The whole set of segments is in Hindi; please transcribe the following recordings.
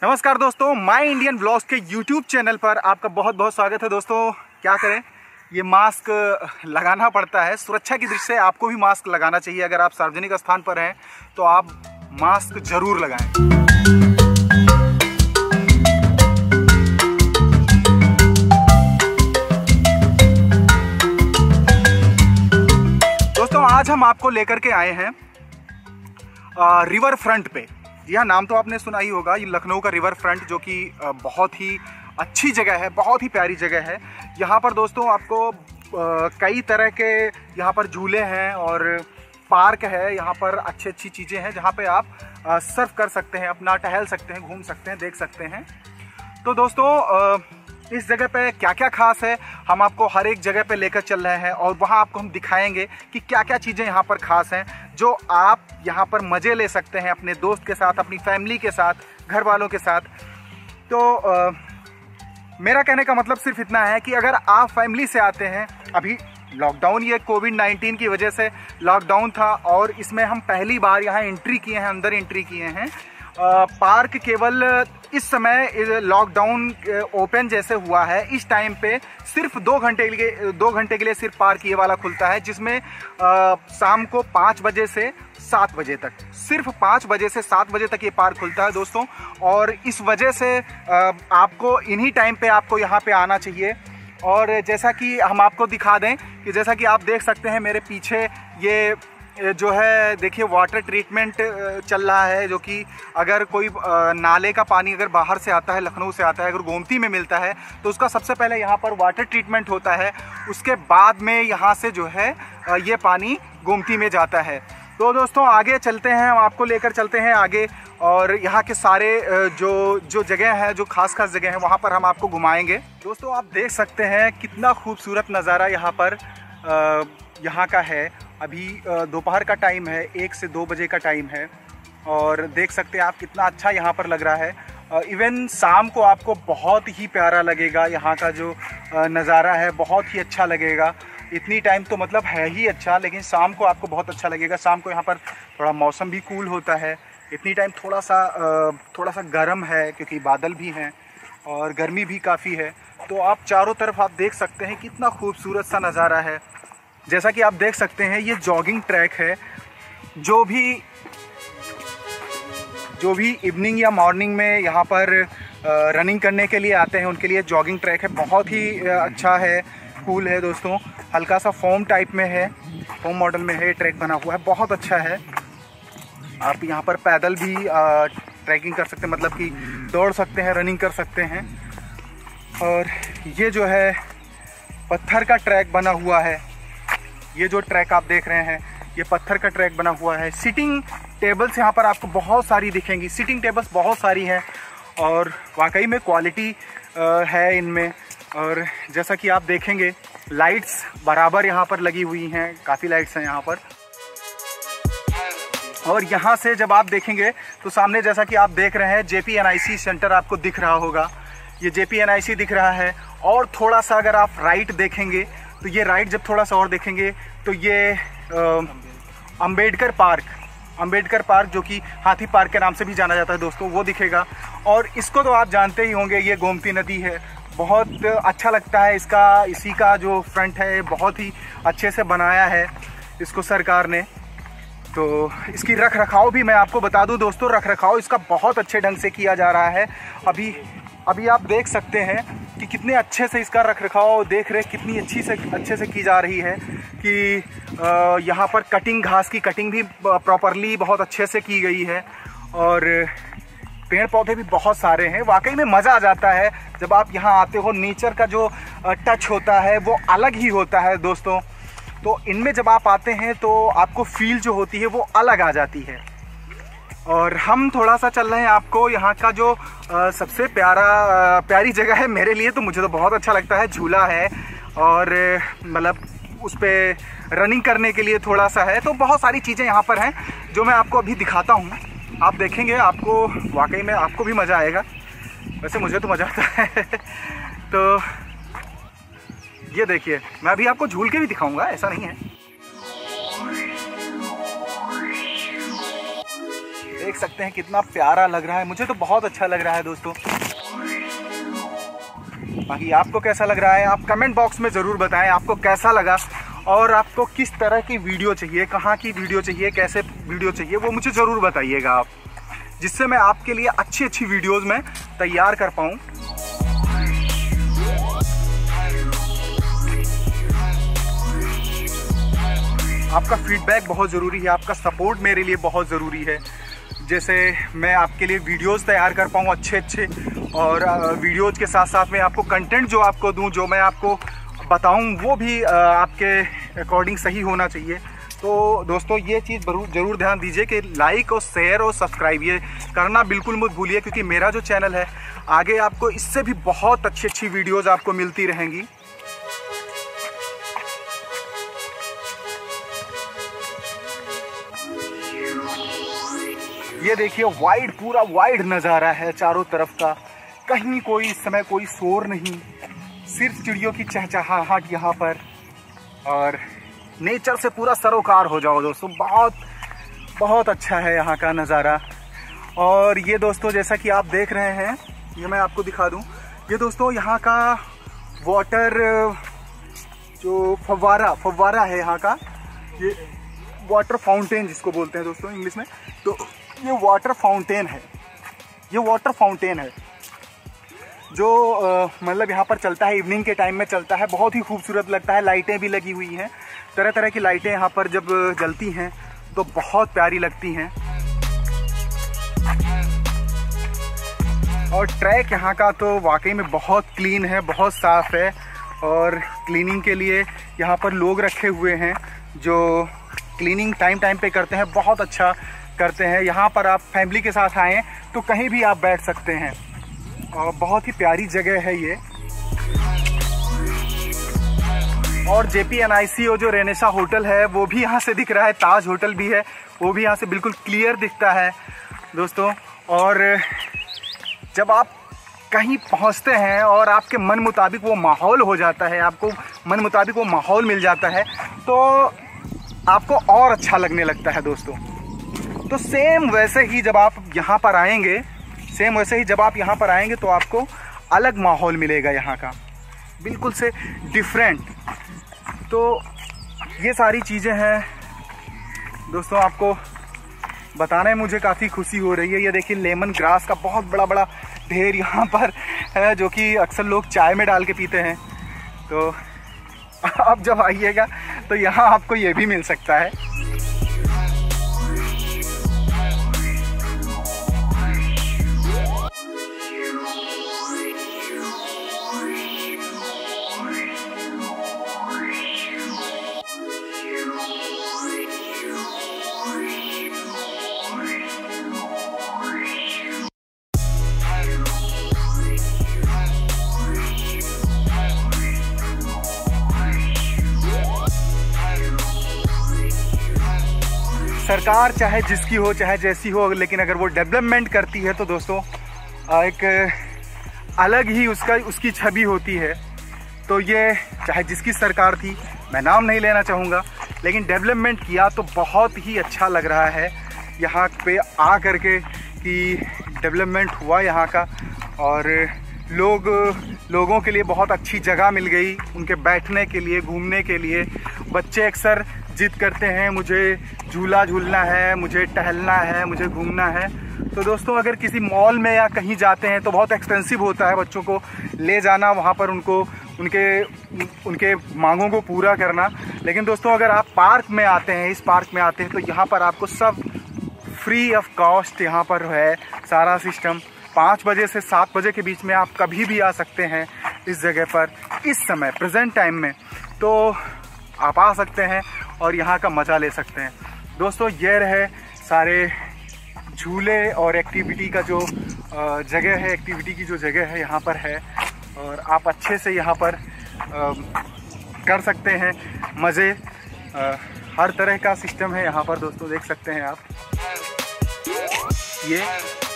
नमस्कार दोस्तों, माय इंडियन व्लॉग्स के यूट्यूब चैनल पर आपका बहुत बहुत स्वागत है। दोस्तों क्या करें, ये मास्क लगाना पड़ता है। सुरक्षा की दृष्टि से आपको भी मास्क लगाना चाहिए। अगर आप सार्वजनिक स्थान पर हैं तो आप मास्क जरूर लगाएं। दोस्तों आज हम आपको लेकर के आए हैं रिवर फ्रंट पे। यह नाम तो आपने सुना ही होगा, ये लखनऊ का रिवर फ्रंट, जो कि बहुत ही अच्छी जगह है, बहुत ही प्यारी जगह है। यहाँ पर दोस्तों आपको कई तरह के यहाँ पर झूले हैं और पार्क है। यहाँ पर अच्छी अच्छी चीज़ें हैं जहाँ पे आप सर्फ कर सकते हैं, अपना टहल सकते हैं, घूम सकते हैं, देख सकते हैं। तो दोस्तों इस जगह पे क्या क्या खास है, हम आपको हर एक जगह पे लेकर चल रहे हैं और वहाँ आपको हम दिखाएंगे कि क्या क्या चीज़ें यहाँ पर खास हैं, जो आप यहाँ पर मज़े ले सकते हैं अपने दोस्त के साथ, अपनी फैमिली के साथ, घर वालों के साथ। तो मेरा कहने का मतलब सिर्फ इतना है कि अगर आप फैमिली से आते हैं, अभी लॉकडाउन, ये कोविड-19 की वजह से लॉकडाउन था और इसमें हम पहली बार यहाँ एंट्री किए हैं, अंदर एंट्री किए हैं। पार्क केवल इस समय लॉकडाउन ओपन जैसे हुआ है, इस टाइम पे सिर्फ 2 घंटे के लिए सिर्फ पार्क ये वाला खुलता है, जिसमें शाम को 5 बजे से 7 बजे तक, सिर्फ 5 बजे से 7 बजे तक ये पार्क खुलता है दोस्तों। और इस वजह से आपको इन्हीं टाइम पे आपको यहाँ पे आना चाहिए। और जैसा कि हम आपको दिखा दें कि जैसा कि आप देख सकते हैं मेरे पीछे, ये जो है देखिए वाटर ट्रीटमेंट चल रहा है, जो कि अगर कोई नाले का पानी अगर बाहर से आता है, लखनऊ से आता है, अगर गोमती में मिलता है तो उसका सबसे पहले यहाँ पर वाटर ट्रीटमेंट होता है, उसके बाद में यहाँ से जो है ये पानी गोमती में जाता है। तो दोस्तों आगे चलते हैं, हम आपको लेकर चलते हैं आगे और यहाँ के सारे जो जगह है, जो खास जगह है, वहाँ पर हम आपको घुमाएंगे। दोस्तों आप देख सकते हैं कितना खूबसूरत नज़ारा यहाँ पर यहाँ का है। अभी दोपहर का टाइम है, 1 से 2 बजे का टाइम है और देख सकते हैं आप कितना अच्छा यहाँ पर लग रहा है। इवन शाम को आपको बहुत ही प्यारा लगेगा, यहाँ का जो नज़ारा है बहुत ही अच्छा लगेगा। इतनी टाइम तो मतलब है ही अच्छा, लेकिन शाम को आपको बहुत अच्छा लगेगा। शाम को यहाँ पर थोड़ा मौसम भी कूल होता है, इतनी टाइम थोड़ा सा गर्म है क्योंकि बादल भी हैं और गर्मी भी काफ़ी है। तो आप चारों तरफ आप देख सकते हैं कितना खूबसूरत सा नज़ारा है। जैसा कि आप देख सकते हैं ये जॉगिंग ट्रैक है, जो भी इवनिंग या मॉर्निंग में यहाँ पर रनिंग करने के लिए आते हैं उनके लिए जॉगिंग ट्रैक है। बहुत ही अच्छा है, कूल है दोस्तों। हल्का सा फोम टाइप में है, फोम मॉडल में है, ट्रैक बना हुआ है, बहुत अच्छा है। आप यहाँ पर पैदल भी ट्रैकिंग कर सकते हैं, मतलब कि दौड़ सकते हैं, रनिंग कर सकते हैं। और ये जो है पत्थर का ट्रैक बना हुआ है, ये जो ट्रैक आप देख रहे हैं ये पत्थर का ट्रैक बना हुआ है। सिटिंग टेबल्स यहाँ पर आपको बहुत सारी दिखेंगी, सिटिंग टेबल्स बहुत सारी हैं और वाकई में क्वालिटी है इनमें। और जैसा कि आप देखेंगे लाइट्स बराबर यहाँ पर लगी हुई हैं, काफ़ी लाइट्स हैं यहाँ पर। और यहाँ से जब आप देखेंगे तो सामने जैसा कि आप देख रहे हैं JPNIC सेंटर आपको दिख रहा होगा, ये JPNIC दिख रहा है। और थोड़ा सा अगर आप राइट देखेंगे तो ये राइट जब थोड़ा सा और देखेंगे तो ये अंबेडकर पार्क, जो कि हाथी पार्क के नाम से भी जाना जाता है दोस्तों, वो दिखेगा। और इसको तो आप जानते ही होंगे, ये गोमती नदी है, बहुत अच्छा लगता है इसी का जो फ्रंट है बहुत ही अच्छे से बनाया है इसको सरकार ने। तो इसकी रख रखाव भी मैं आपको बता दूं दोस्तों, रख रखाव इसका बहुत अच्छे ढंग से किया जा रहा है। अभी आप देख सकते हैं कि कितने अच्छे से इसका रख रखाव, देख रेख कितनी अच्छे से की जा रही है कि यहाँ पर घास की कटिंग भी प्रॉपरली बहुत अच्छे से की गई है और पेड़ पौधे भी बहुत सारे हैं। वाकई में मज़ा आ जाता है जब आप यहाँ आते हो। नेचर का जो टच होता है वो अलग ही होता है दोस्तों। तो इनमें जब आप आते हैं तो आपको फील जो होती है वो अलग आ जाती है। और हम थोड़ा सा चल रहे हैं आपको यहाँ का जो सबसे प्यारी जगह है मेरे लिए, तो मुझे तो बहुत अच्छा लगता है, झूला है और मतलब उस पर रनिंग करने के लिए थोड़ा सा है। तो बहुत सारी चीज़ें यहाँ पर हैं जो मैं आपको अभी दिखाता हूँ, आप देखेंगे आपको वाकई में आपको भी मज़ा आएगा। वैसे मुझे तो मज़ा आता है। तो ये देखिए, मैं अभी आपको झूल के भी दिखाऊंगा, ऐसा नहीं है। देख सकते हैं कितना प्यारा लग रहा है, मुझे तो बहुत अच्छा लग रहा है दोस्तों। बाकी आपको कैसा लग रहा है आप कमेंट बॉक्स में ज़रूर बताएं आपको कैसा लगा, और आपको किस तरह की वीडियो चाहिए, कहाँ की वीडियो चाहिए, कैसे वीडियो चाहिए, वो मुझे ज़रूर बताइएगा आप, जिससे मैं आपके लिए अच्छी अच्छी वीडियोज़ में तैयार कर पाऊँ। आपका फीडबैक बहुत ज़रूरी है, आपका सपोर्ट मेरे लिए बहुत ज़रूरी है, जैसे मैं आपके लिए वीडियोस तैयार कर पाऊँ अच्छे अच्छे, और वीडियोस के साथ साथ में आपको कंटेंट जो आपको दूँ, जो मैं आपको बताऊँ वो भी आपके अकॉर्डिंग सही होना चाहिए। तो दोस्तों ये चीज़ ज़रूर ध्यान दीजिए कि लाइक और शेयर और सब्सक्राइब ये करना बिल्कुल मत भूलिए, क्योंकि मेरा जो चैनल है आगे आपको इससे भी बहुत अच्छी अच्छी वीडियोज़ आपको मिलती रहेंगी। ये देखिए वाइड, पूरा वाइड नज़ारा है चारों तरफ का, कहीं कोई इस समय कोई शोर नहीं, सिर्फ चिड़ियों की चहचहाहट यहाँ पर, और नेचर से पूरा सरोकार हो जाओ दोस्तों। बहुत बहुत अच्छा है यहाँ का नज़ारा। और ये दोस्तों जैसा कि आप देख रहे हैं, ये मैं आपको दिखा दूँ, ये दोस्तों यहाँ का वाटर जो फव्वारा है यहाँ का, ये वाटर फाउंटेन जिसको बोलते हैं दोस्तों इंग्लिश में, तो ये वाटर फाउंटेन है, ये वाटर फाउंटेन है जो मतलब यहाँ पर चलता है, इवनिंग के टाइम में चलता है, बहुत ही खूबसूरत लगता है। लाइटें भी लगी हुई हैं, तरह तरह की लाइटें यहाँ पर जब जलती हैं तो बहुत प्यारी लगती हैं। और ट्रैक यहाँ का तो वाकई में बहुत क्लीन है, बहुत साफ़ है, और क्लीनिंग के लिए यहाँ पर लोग रखे हुए हैं जो क्लीनिंग टाइम पे करते हैं, बहुत अच्छा करते हैं। यहाँ पर आप फैमिली के साथ आएँ तो कहीं भी आप बैठ सकते हैं, और बहुत ही प्यारी जगह है ये। और JPNIC जो रेनेसा होटल है वो भी यहाँ से दिख रहा है, ताज होटल भी है, वो भी यहाँ से बिल्कुल क्लियर दिखता है दोस्तों। और जब आप कहीं पहुँचते हैं और आपके मन मुताबिक वो माहौल हो जाता है, आपको मन मुताबिक वो माहौल मिल जाता है, तो आपको और अच्छा लगने लगता है दोस्तों। तो सेम वैसे ही जब आप यहाँ पर आएंगे, तो आपको अलग माहौल मिलेगा यहाँ का, बिल्कुल से डिफरेंट। तो ये सारी चीज़ें हैं दोस्तों, आपको बताने में मुझे काफ़ी खुशी हो रही है। ये देखिए लेमन ग्रास का बहुत बड़ा ढेर यहाँ पर है, जो कि अक्सर लोग चाय में डाल के पीते हैं। तो आप जब आइएगा तो यहाँ आपको ये भी मिल सकता है। सरकार चाहे जिसकी हो, चाहे जैसी हो, लेकिन अगर वो डेवलपमेंट करती है तो दोस्तों एक अलग ही उसकी छवि होती है। तो ये चाहे जिसकी सरकार थी, मैं नाम नहीं लेना चाहूँगा, लेकिन डेवलपमेंट किया तो बहुत ही अच्छा लग रहा है यहाँ पे आ करके कि डेवलपमेंट हुआ यहाँ का। और लोगों के लिए बहुत अच्छी जगह मिल गई, उनके बैठने के लिए, घूमने के लिए। बच्चे अक्सर जिद करते हैं मुझे झूला झूलना है, मुझे टहलना है, मुझे घूमना है। तो दोस्तों अगर किसी मॉल में या कहीं जाते हैं तो बहुत एक्सपेंसिव होता है बच्चों को ले जाना, वहाँ पर उनको उनके मांगों को पूरा करना। लेकिन दोस्तों अगर आप पार्क में आते हैं, इस पार्क में आते हैं, तो यहाँ पर आपको सब फ्री ऑफ कॉस्ट यहाँ पर है सारा सिस्टम। 5 बजे से 7 बजे के बीच में आप कभी भी आ सकते हैं इस जगह पर, इस समय प्रेजेंट टाइम में। तो आप आ सकते हैं और यहाँ का मज़ा ले सकते हैं। दोस्तों ये रहे सारे झूले और एक्टिविटी का जो जगह है, एक्टिविटी की जो जगह है यहाँ पर है, और आप अच्छे से यहाँ पर कर सकते हैं मज़े। हर तरह का सिस्टम है यहाँ पर दोस्तों, देख सकते हैं आप। ये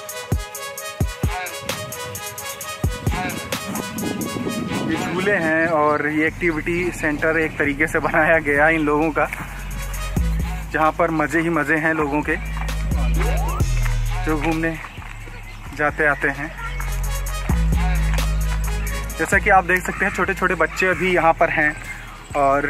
झूले हैं और ये एक्टिविटी सेंटर एक तरीके से बनाया गया इन लोगों का, जहाँ पर मज़े ही मज़े हैं लोगों के। जो घूमने जाते आते हैं। जैसा कि आप देख सकते हैं छोटे छोटे बच्चे अभी यहाँ पर हैं और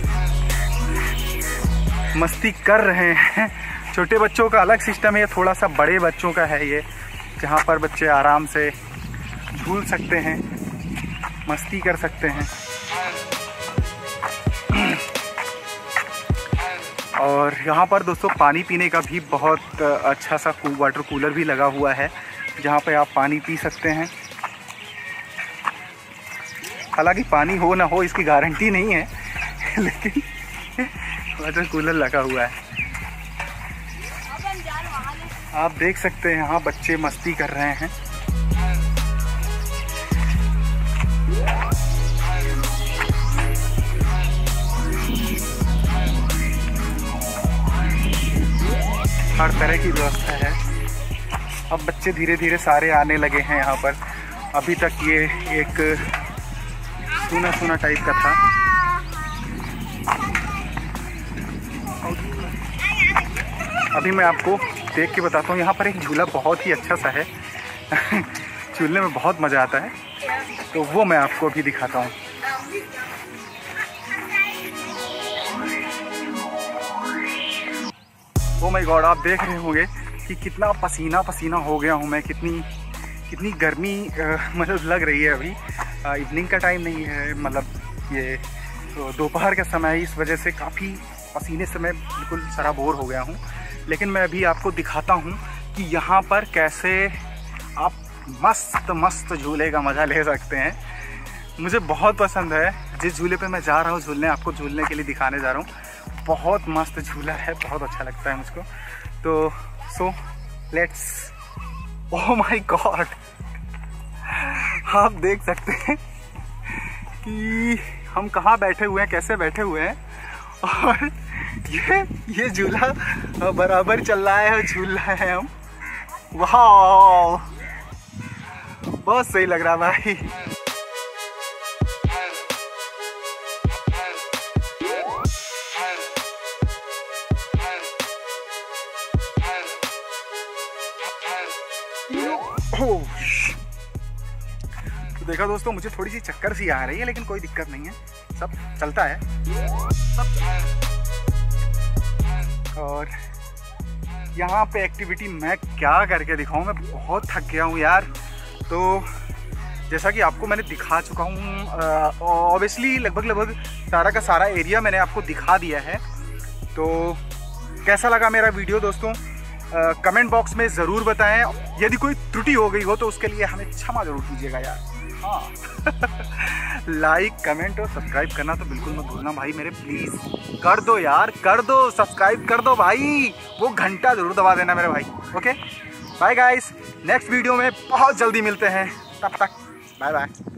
मस्ती कर रहे हैं। छोटे बच्चों का अलग सिस्टम है, थोड़ा सा बड़े बच्चों का है ये, जहाँ पर बच्चे आराम से झूल सकते हैं, मस्ती कर सकते हैं। और यहाँ पर दोस्तों पानी पीने का भी बहुत अच्छा सा वाटर कूलर भी लगा हुआ है, जहाँ पे आप पानी पी सकते हैं। हालांकि पानी हो ना हो इसकी गारंटी नहीं है, लेकिन वाटर कूलर लगा हुआ है। आप देख सकते हैं यहाँ बच्चे मस्ती कर रहे हैं। हर तरह की व्यवस्था है। अब बच्चे धीरे धीरे सारे आने लगे हैं यहाँ पर। अभी तक ये एक सूना सूना टाइप का था। अभी मैं आपको देख के बताता हूँ, यहाँ पर एक झूला बहुत ही अच्छा सा है। झूलने में बहुत मज़ा आता है, तो वो मैं आपको अभी दिखाता हूँ। ओ माय गॉड, आप देख रहे होंगे कि कितना पसीना पसीना हो गया हूँ मैं, कितनी गर्मी मतलब लग रही है। अभी इवनिंग का टाइम नहीं है, मतलब ये तो दोपहर का समय है, इस वजह से काफ़ी पसीने से मैं बिल्कुल सराबोर हो गया हूँ। लेकिन मैं अभी आपको दिखाता हूँ कि यहाँ पर कैसे आप मस्त मस्त झूले का मज़ा ले सकते हैं। मुझे बहुत पसंद है जिस झूले पे मैं जा रहा हूँ झूलने, आपको झूलने के लिए दिखाने जा रहा हूँ। बहुत मस्त झूला है, बहुत अच्छा लगता है मुझको। तो so let's, oh my God, आप देख सकते हैं कि हम कहाँ बैठे हुए हैं, कैसे बैठे हुए हैं। और ये झूला बराबर चल रहा है, झूल रहे हैं हम। वाह, बहुत सही लग रहा भाई। तो देखा दोस्तों, मुझे थोड़ी सी चक्कर सी आ रही है, लेकिन कोई दिक्कत नहीं है, सब चलता है, सब चलता है। और यहाँ पे एक्टिविटी मैं क्या करके दिखाऊं, मैं बहुत थक गया हूँ यार। तो जैसा कि आपको मैंने दिखा चुका हूँ, ऑब्वियसली लगभग सारा का सारा एरिया मैंने आपको दिखा दिया है। तो कैसा लगा मेरा वीडियो दोस्तों, कमेंट बॉक्स में ज़रूर बताएं। यदि कोई त्रुटि हो गई हो तो उसके लिए हमें क्षमा ज़रूर कीजिएगा यार। हाँ लाइक, कमेंट और सब्सक्राइब करना तो बिल्कुल मत भूलना भाई मेरे, प्लीज़ कर दो यार, कर दो, सब्सक्राइब कर दो भाई, वो घंटा ज़रूर दबा देना मेरे भाई। Okay bye guys, next video में बहुत जल्दी मिलते हैं, तब तक बाय बाय।